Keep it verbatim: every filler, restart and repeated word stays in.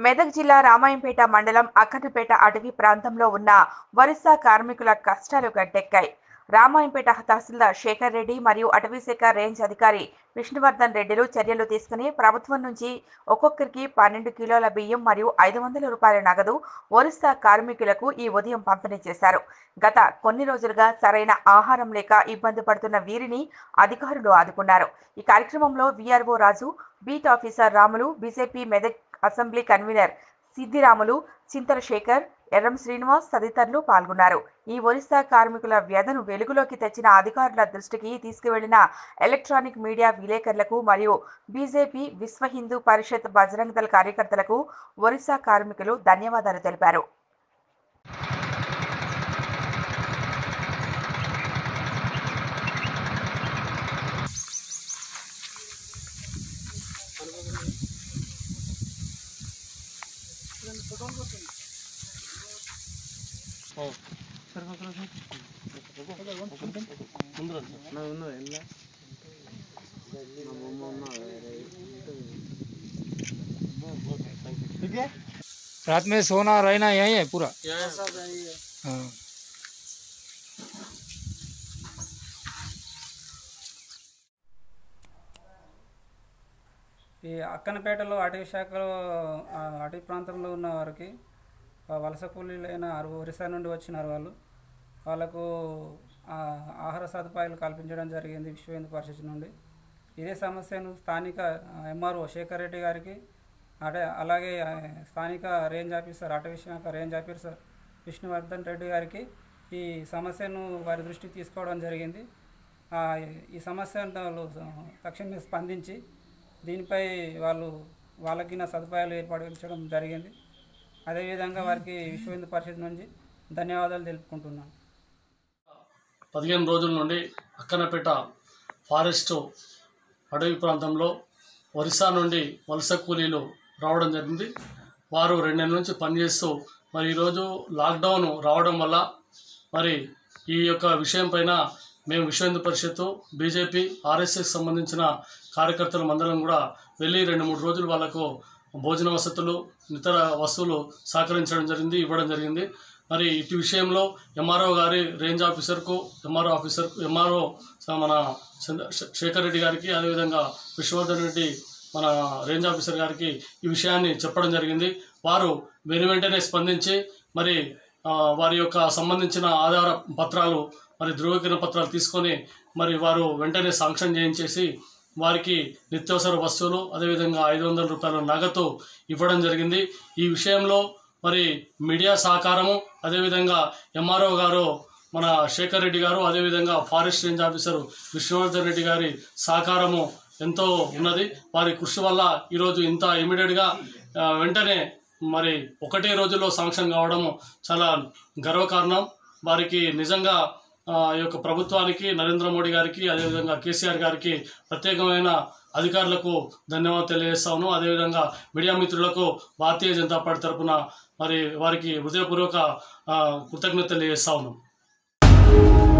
మెదక్ జిల్లా రామాయంపేట మండలం అక్కన్నపేట అటవీ ప్రాంతంలో ఉన్న వలస కార్మికుల కష్టాలు గట్టెక్కాయి. రామాయంపేట తహసీల్దార్ శేఖర్ రెడ్డి మరియు అటవీశాఖ రేంజ్ అధికారి విష్ణువర్ధన్ రెడ్డిలు చర్యలు తీసుకుని ప్రభుత్వం నుంచి ఒక్కొక్కరికి పన్నెండు కిలోల బియ్యం మరియు ఐదు వందల రూపాయల నగదు వలస కార్మికులకు ఈ ఉదయం పంపిణీ చేశారు. గత కొన్ని రోజులుగా సరైన ఆహారం లేక ఇబ్బంది పడుతున్న వీరిని అధికారులు ఆదుకున్నారు. ఈ కార్యక్రమంలో VRO Raju, beat officer Ramulu, BJP Medak assembly convener Siddiramulu, Chintala Shekhar, Erram Srinivas తదితరులు పాల్గొన్నారు. ఈ ఒరిస్సా కార్మికుల వ్యధను వెలుగులోకి తెచ్చిన అధికారుల దృష్టికి తీసుకువెళ్లిన ఎలక్ట్రానిక్ మీడియా విలేకరులకు మరియు బీజేపీ, విశ్వ హిందూ పరిషత్, బజరంగ్ దళ్ కార్యకర్తలకు ఒరిస్సా కార్మికులు ధన్యవాదాలు తెలిపారు. रात में सोना रहना यही है पूरा। हाँ। ఈ అక్కన్నపేటలో అటవీ శాఖలో అటవీ ప్రాంతంలో ఉన్న వారికి వలస కూలీలైన ఒరిస్సా నుండి వచ్చినారు. వాళ్ళు వాళ్ళకు ఆహార సదుపాయాలు కల్పించడం జరిగింది విశ్వ హిందూ పరిషత్ నుండి. ఇదే సమస్యను స్థానిక ఎంఆర్ఓ శేఖర్ రెడ్డి గారికి, అటే అలాగే స్థానిక రేంజ్ ఆఫీసర్, అటవీ శాఖ రేంజ్ ఆఫీసర్ విష్ణువర్ధన్ రెడ్డి గారికి ఈ సమస్యను వారి దృష్టికి తీసుకోవడం జరిగింది. ఈ సమస్యను తక్షణమే స్పందించి దీనిపై వాళ్ళు వాళ్ళకి నా సదుపాయాలు ఏర్పడించడం జరిగింది. అదేవిధంగా వారికి విశ్వ హిందూ పరిషత్ నుంచి ధన్యవాదాలు తెలుపుకుంటున్నాను. పదిహేను రోజుల నుండి అక్కన్నపేట ఫారెస్ట్ అటవీ ప్రాంతంలో ఒరిస్సా నుండి వలస కూలీలు రావడం జరిగింది. వారు రెండు నెలల నుంచి పనిచేస్తూ మరి ఈరోజు లాక్డౌన్ రావడం వల్ల మరి ఈ యొక్క విషయం పైన మేము విశ్వ హిందూ పరిషత్తు, బీజేపీ, ఆర్ఎస్ఎస్ సంబంధించిన కార్యకర్తల మండలం కూడా వెళ్ళి రెండు మూడు రోజులు వాళ్ళకు భోజన వసతులు, ఇతర వస్తువులు సహకరించడం జరిగింది, ఇవ్వడం జరిగింది. మరి ఇటు విషయంలో ఎంఆర్ఓ గారి రేంజ్ ఆఫీసర్కు, ఎంఆర్ఓ ఆఫీసర్ ఎంఆర్ఓ మన శేఖర్ రెడ్డి గారికి, అదేవిధంగా విష్ణువర్ధన్ రెడ్డి మన రేంజ్ ఆఫీసర్ గారికి ఈ విషయాన్ని చెప్పడం జరిగింది. వారు వెను వెంటనే స్పందించి మరి వారి యొక్క సంబంధించిన ఆధార పత్రాలు, మరి ధృవీకరణ పత్రాలు తీసుకొని మరి వారు వెంటనే శాంక్షన్ చేయించేసి వారికి నిత్యావసర వస్తువులు, అదేవిధంగా ఐదు వందల రూపాయల నగదు ఇవ్వడం జరిగింది. ఈ విషయంలో మరి మీడియా సహకారము, అదేవిధంగా ఎంఆర్ఓ గారు మన శేఖర్ రెడ్డి గారు, అదేవిధంగా forest range officer Vishnuvardhan Reddy గారి సహకారము ఎంతో ఉన్నది. వారి కృషి వల్ల ఈరోజు ఇంత ఇమీడియట్గా వెంటనే మరి ఒకటే రోజుల్లో శాంక్షన్ కావడము చాలా గర్వకారణం. వారికి నిజంగా ఈ యొక్క ప్రభుత్వానికి, నరేంద్ర మోడీ గారికి, అదేవిధంగా కేసీఆర్ గారికి, ప్రత్యేకమైన అధికారులకు ధన్యవాదాలు తెలియజేస్తాను. అదేవిధంగా మీడియా మిత్రులకు భారతీయ జనతా పార్టీ తరఫున మరి వారికి హృదయపూర్వక కృతజ్ఞతలు తెలియజేస్తా ఉన్నాం.